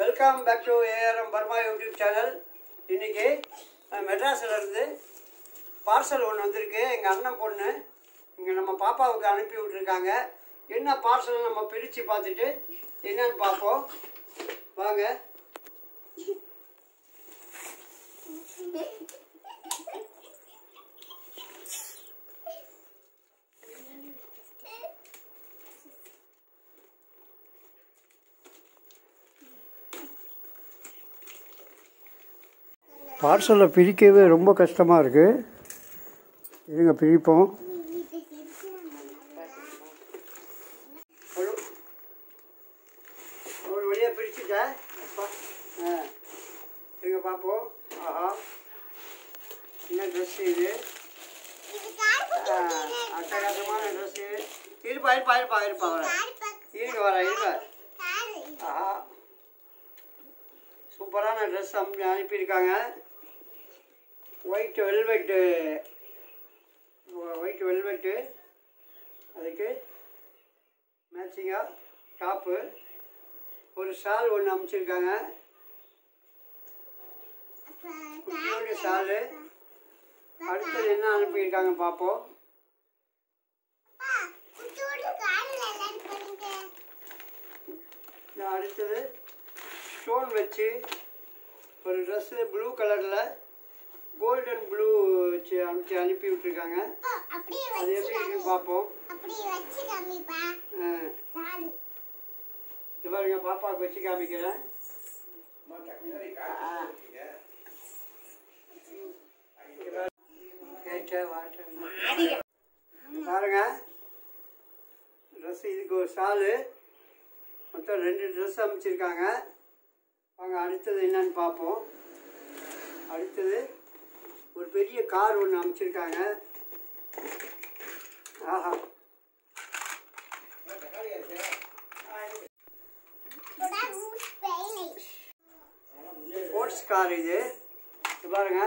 Welcome back to ARM Burma YouTube channel. இன்றைக்கி மெட்ராஸிலேருந்து parcel ஒன்று வந்திருக்கு. எங்கள் அண்ணன் பொண்ணு இங்கே நம்ம பாப்பாவுக்கு அனுப்பி விட்ருக்காங்க. என்ன பார்சல் நம்ம பிரித்து பார்த்துட்டு என்னன்னு பார்ப்போம் வாங்க. பார்சலை பிரிக்கவே ரொம்ப கஷ்டமாக இருக்குது. இதுங்க பிரிப்போம். ஒரு வழியாக பிரிச்சுட்டேன். அப்பா இதுங்க பார்ப்போம். ஆஹா, என்ன ட்ரெஸ்ஸு இது? அட்டகாசமான ட்ரெஸ்ஸு. இருப்பா இருங்க. ஆஹா, சூப்பரான ட்ரெஸ் அனுப்பியிருக்காங்க. ஒயிட் வெல்வெட்டு, அதுக்கு மேட்சிங்காக டாப்பு, ஒரு ஷால் ஒன்று அமைச்சிருக்காங்க. குட்டியோட ஷாலு. அடுத்தது என்ன அனுப்பியிருக்காங்க பார்ப்போம். அடுத்தது ஸ்டோன் வச்சு ஒரு ட்ரெஸ்ஸு ப்ளூ கலரில் கோல்டன் ப்ளூ வச்சு அனுப்பி விட்டுருக்காங்க. அது எப்படி இருக்குன்னு பார்ப்போம். இது பாருங்க, பாப்பாவுக்கு வச்சு காமிக்கிறேன். பாருங்க ட்ரெஸ். இதுக்கு ஒரு ஷாலு, மொத்தம் 2 ட்ரெஸ் அமைச்சிருக்காங்க. வாங்க அடுத்தது என்னன்னு பார்ப்போம். அடுத்தது ஒரு பெரிய கார் ஒன்று அமைச்சிருக்காங்க. ஆஹா, ஸ்போர்ட்ஸ் கார் இது. பாருங்க,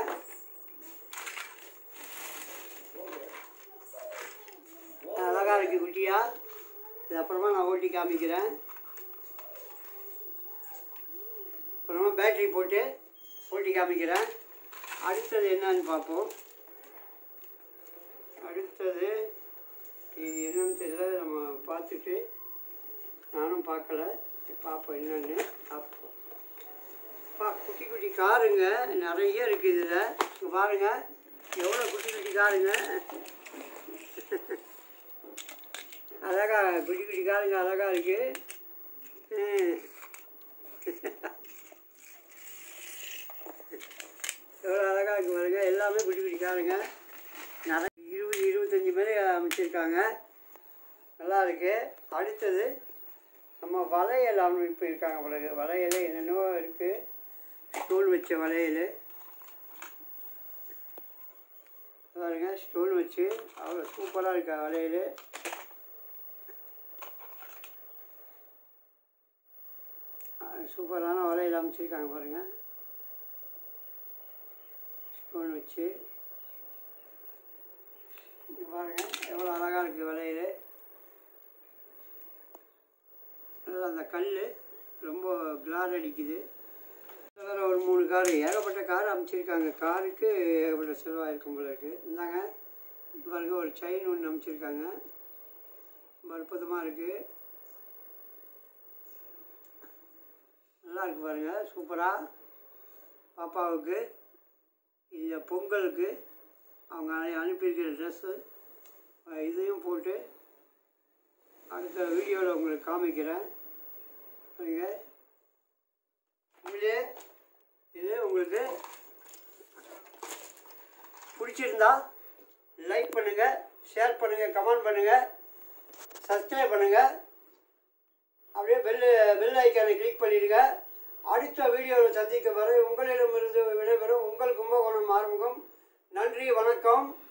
அழகா இருக்கு குட்டியா. இது அப்புறமா நான் ஓட்டி காமிக்கிறேன். அப்புறமா பேட்டரி போட்டு ஓட்டி காமிக்கிறேன். அடுத்தது என்னன்னு பார்ப்போம். அடுத்தது இது என்னன்னு தெரியல, நம்ம பார்த்துட்டு நானும் பார்க்கல, பார்ப்போம் என்னன்னு பார்ப்போம். குட்டி குட்டி காருங்க நிறைய இருக்குது இதில். இங்கே பாருங்கள் எவ்வளோ குட்டி குட்டி காருங்க. அழகாக குட்டி குட்டி காருங்க அழகாக இருக்குது. எவ்வளோ அழகாக இருக்குது பாருங்க. எல்லாமே குட்டி குட்டி காருங்க. நிறைய 20-25 பேர் அமைச்சிருக்காங்க. நல்லா இருக்குது. அடுத்தது நம்ம வளையல் அமைப்பு இருக்காங்க. பிறகு வளையல் என்னென்னோ இருக்குது. ஸ்டோன் வச்ச வளையல் பாருங்க, ஸ்டோன் வச்சு அவ்வளோ சூப்பராக இருக்கா வளையல். சூப்பரான வளையல் அமைச்சிருக்காங்க பாருங்கள். ஸ்டோன் வச்சு பாருங்கள் எவ்வளோ அழகாக இருக்குது வளையல். நல்லா அந்த கல் ரொம்ப கிளார் அடிக்குது. வேறு ஒரு 3 காரு, ஏகப்பட்ட கார் அமைச்சிருக்காங்க. காருக்கு ஏகப்பட்ட செலவாயிருக்கும் போல இருக்குது. இந்தாங்க பாருங்க, ஒரு செயின் ஒன்று அமைச்சிருக்காங்க. ரொம்ப அற்புதமாக இருக்குது. நல்லா இருக்குது பாருங்கள், சூப்பராக. பாப்பாவுக்கு இந்த பொங்கலுக்கு அவங்க அனுப்பியிருக்கிற ட்ரெஸ்ஸு இதையும் போட்டு அடுத்த வீடியோவில் உங்களுக்கு காமிக்கிறேன். இது உங்களுக்கு பிடிச்சிருந்தா லைக் பண்ணுங்கள், ஷேர் பண்ணுங்கள், கமெண்ட் பண்ணுங்கள், சப்ஸ்கிரைப் பண்ணுங்கள். அப்படியே பெல் ஐக்கானை கிளிக் பண்ணிடுங்க. அடுத்த வீடியோவில் சந்திக்க வரை உங்களிடமிருந்து விடைபெறும் உங்கள் கும்பகோணம் ஆறுமுகம். நன்றி, வணக்கம்.